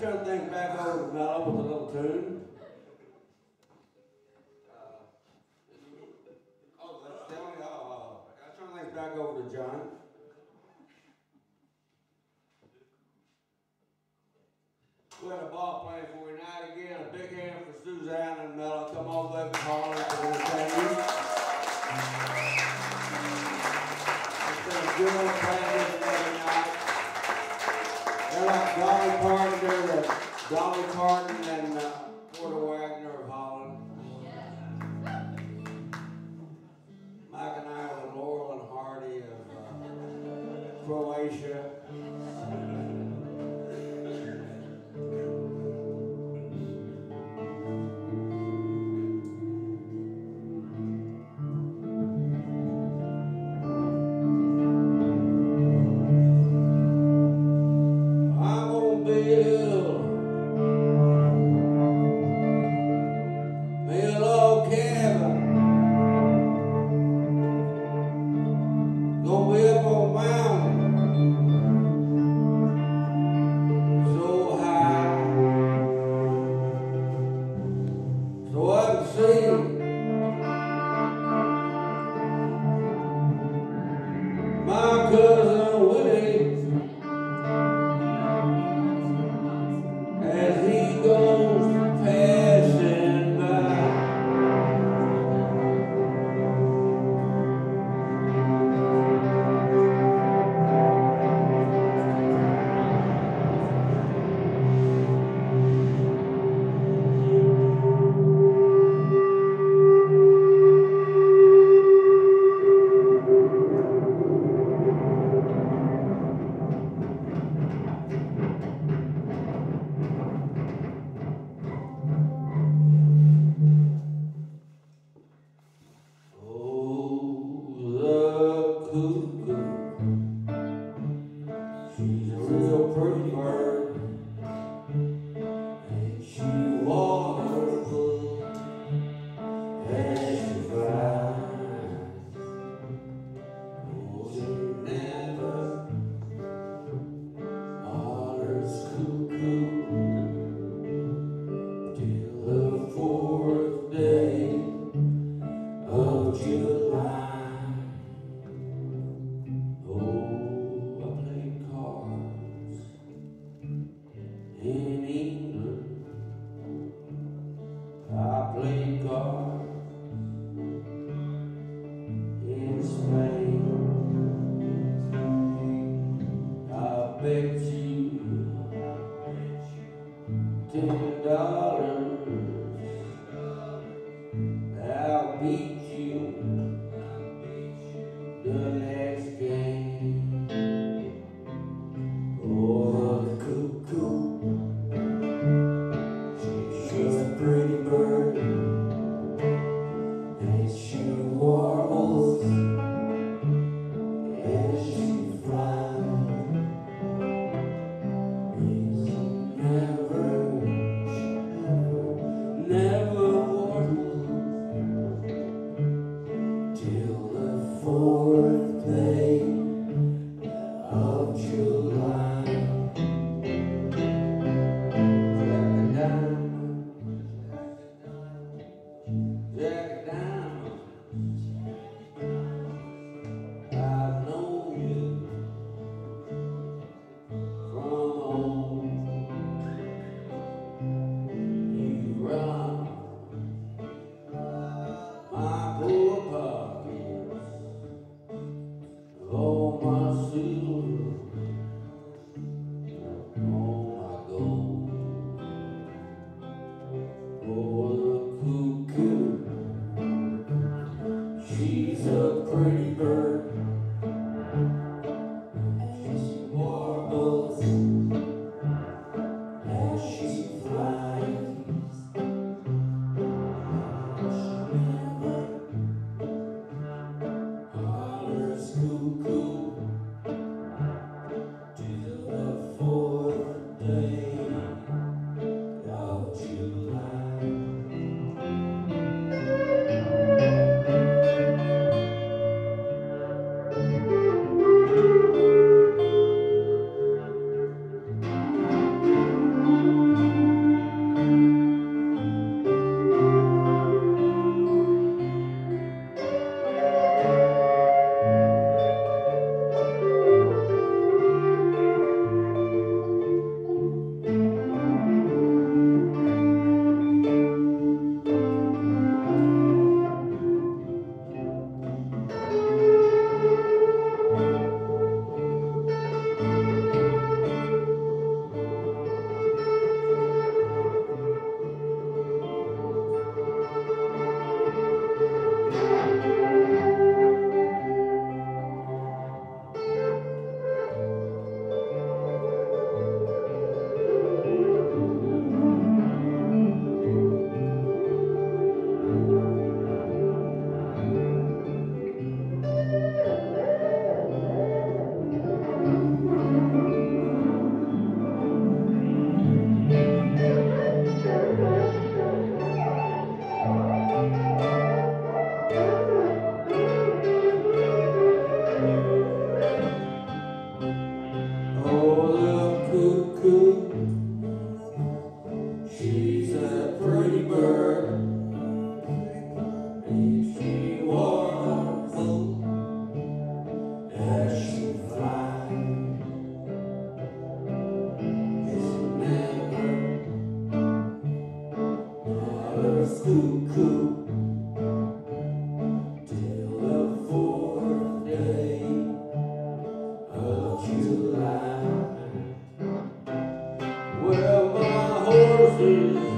turn things back over to Melle with a little tune. I turn things back over to John. We had a ball playing for you tonight again. A big hand for Suzanna and Melle. Come all the way from Holland to entertain you. It's been a good old practice every night. They're like Dolly Parton. They're the Dolly Parton and Porter Wagner of Holland. Mike and I are the Laurel and Hardy of Croatia. cuckoo. She's a pretty bird, and she warbles as she flies. It's never a cuckoo till the 4th day of July. Well, my horse is